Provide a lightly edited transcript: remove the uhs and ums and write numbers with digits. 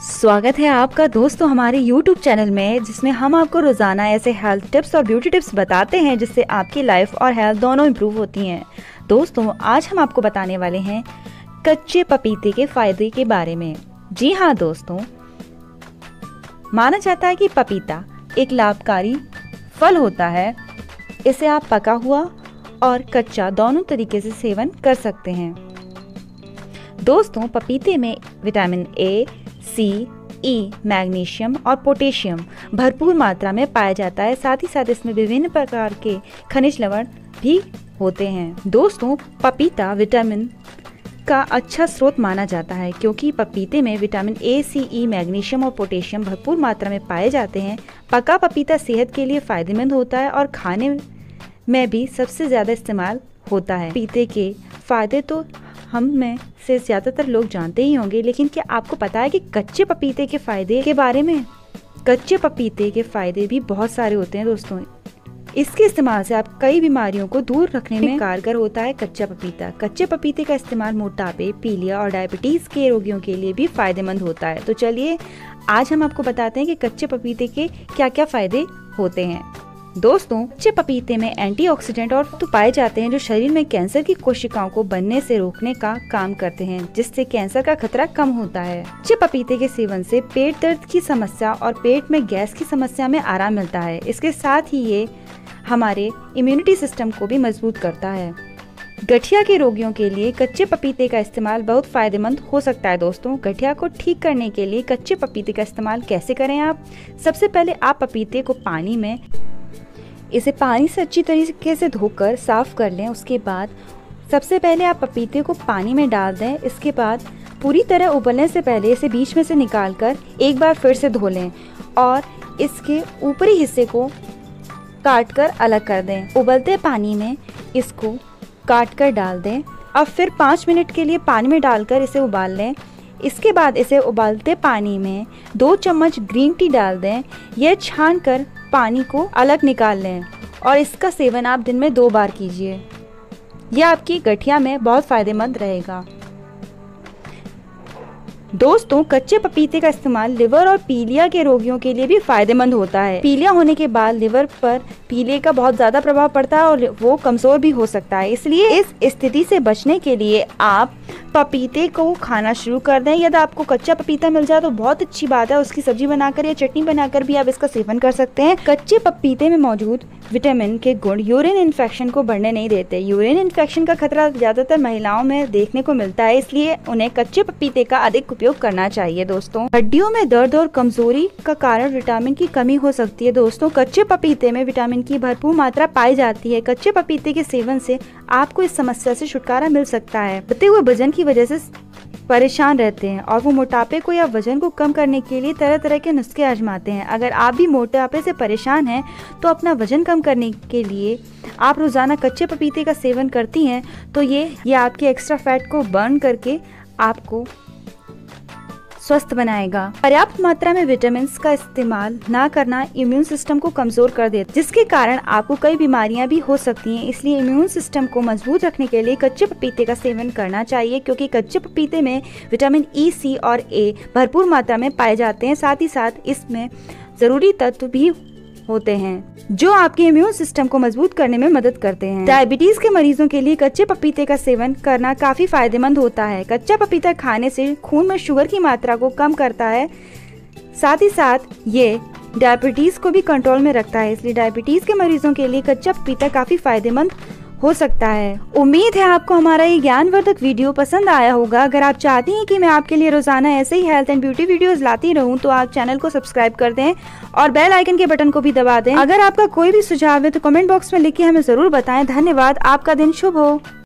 स्वागत है आपका दोस्तों हमारे YouTube चैनल में, जिसमें हम आपको रोज़ाना ऐसे हेल्थ टिप्स और ब्यूटी टिप्स बताते हैं जिससे आपकी लाइफ और हेल्थ दोनों इम्प्रूव होती हैं। दोस्तों आज हम आपको बताने वाले हैं कच्चे पपीते के फ़ायदे के बारे में। जी हाँ दोस्तों, माना जाता है कि पपीता एक लाभकारी फल होता है। इसे आप पका हुआ और कच्चा दोनों तरीके से सेवन कर सकते हैं। दोस्तों पपीते में vitamin A, C, E, magnesium और पोटेशियम भरपूर मात्रा में पाया जाता है। साथ ही साथ इसमें विभिन्न प्रकार के खनिज लवण भी होते हैं। दोस्तों पपीता विटामिन का अच्छा स्रोत माना जाता है क्योंकि पपीते में vitamin A, C, E, magnesium और पोटेशियम भरपूर मात्रा में पाए जाते हैं। पका पपीता सेहत के लिए फ़ायदेमंद होता है और खाने में भी सबसे ज़्यादा इस्तेमाल होता है। पपीते के फ़ायदे तो हम में से ज़्यादातर लोग जानते ही होंगे, लेकिन क्या आपको पता है कि कच्चे पपीते के फ़ायदे के बारे में? कच्चे पपीते के फ़ायदे भी बहुत सारे होते हैं दोस्तों। इसके इस्तेमाल से आप कई बीमारियों को दूर रखने में कारगर होता है कच्चा पपीता। कच्चे पपीते का इस्तेमाल मोटापे, पीलिया और डायबिटीज़ के रोगियों के लिए भी फ़ायदेमंद होता है। तो चलिए आज हम आपको बताते हैं कि कच्चे पपीते के क्या क्या फ़ायदे होते हैं। दोस्तों कच्चे पपीते में एंटीऑक्सीडेंट और तो पाए जाते हैं जो शरीर में कैंसर की कोशिकाओं को बनने से रोकने का काम करते हैं, जिससे कैंसर का खतरा कम होता है। कच्चे पपीते के सेवन से पेट दर्द की समस्या और पेट में गैस की समस्या में आराम मिलता है। इसके साथ ही ये हमारे इम्यूनिटी सिस्टम को भी मजबूत करता है। गठिया के रोगियों के लिए कच्चे पपीते का इस्तेमाल बहुत फायदेमंद हो सकता है। दोस्तों गठिया को ठीक करने के लिए कच्चे पपीते का इस्तेमाल कैसे करें आप? सबसे पहले आप पपीते को इसे पानी से अच्छी तरीके से धोकर साफ़ कर लें। उसके बाद सबसे पहले आप पपीते को पानी में डाल दें। इसके बाद पूरी तरह उबलने से पहले इसे बीच में से निकालकर एक बार फिर से धो लें और इसके ऊपरी हिस्से को काटकर अलग कर दें। उबलते पानी में इसको काटकर डाल दें। अब फिर 5 मिनट के लिए पानी में डालकर इसे उबाल लें। इसके बाद इसे उबालते पानी में 2 चम्मच ग्रीन टी डाल दें। यह छानकर पानी को अलग निकाल लें और इसका सेवन आप दिन में 2 बार कीजिए। यह आपकी गठिया में बहुत फ़ायदेमंद रहेगा। दोस्तों कच्चे पपीते का इस्तेमाल लिवर और पीलिया के रोगियों के लिए भी फायदेमंद होता है। पीलिया होने के बाद लिवर पर पीले का बहुत ज़्यादा प्रभाव पड़ता है और वो कमज़ोर भी हो सकता है। इसलिए इस स्थिति से बचने के लिए आप पपीते को खाना शुरू कर दें। यदि आपको कच्चा पपीता मिल जाए तो बहुत अच्छी बात है, उसकी सब्जी बनाकर या चटनी बनाकर भी आप इसका सेवन कर सकते हैं। कच्चे पपीते में मौजूद विटामिन के गुण यूरिन इन्फेक्शन को बढ़ने नहीं देते। यूरिन इन्फेक्शन का खतरा ज़्यादातर महिलाओं में देखने को मिलता है, इसलिए उन्हें कच्चे पपीते का अधिक उपयोग करना चाहिए। दोस्तों हड्डियों में दर्द और कमजोरी का कारण विटामिन की कमी हो सकती है। दोस्तों कच्चे पपीते में विटामिन की भरपूर मात्रा पाई जाती है। कच्चे पपीते के सेवन से आपको इस समस्या से छुटकारा मिल सकता है। बढ़ते हुए वजन की वजह से परेशान रहते हैं और वो मोटापे को या वजन को कम करने के लिए तरह तरह के नुस्खे आजमाते हैं। अगर आप भी मोटापे से परेशान हैं तो अपना वजन कम करने के लिए आप रोज़ाना कच्चे पपीते का सेवन करती हैं तो ये आपके एक्स्ट्रा फैट को बर्न करके आपको स्वस्थ बनाएगा। पर्याप्त मात्रा में विटामिन का इस्तेमाल ना करना इम्यून सिस्टम को कमजोर कर देता है, जिसके कारण आपको कई बीमारियां भी हो सकती हैं। इसलिए इम्यून सिस्टम को मजबूत रखने के लिए कच्चे पपीते का सेवन करना चाहिए, क्योंकि कच्चे पपीते में विटामिन ई, सी और ए भरपूर मात्रा में पाए जाते हैं। साथ ही साथ इसमें ज़रूरी तत्व भी होते हैं जो आपके इम्यून सिस्टम को मजबूत करने में मदद करते हैं। डायबिटीज के मरीजों के लिए कच्चे पपीते का सेवन करना काफी फायदेमंद होता है। कच्चा पपीता खाने से खून में शुगर की मात्रा को कम करता है। साथ ही साथ ये डायबिटीज को भी कंट्रोल में रखता है, इसलिए डायबिटीज के मरीजों के लिए कच्चा पपीता काफी फायदेमंद हो सकता है। उम्मीद है आपको हमारा ये ज्ञानवर्धक वीडियो पसंद आया होगा। अगर आप चाहती हैं कि मैं आपके लिए रोजाना ऐसे ही हेल्थ एंड ब्यूटी वीडियोस लाती रहूं तो आप चैनल को सब्सक्राइब कर दें और बेल आइकन के बटन को भी दबा दें। अगर आपका कोई भी सुझाव है तो कमेंट बॉक्स में लिख के हमें जरूर बताएं। धन्यवाद। आपका दिन शुभ हो।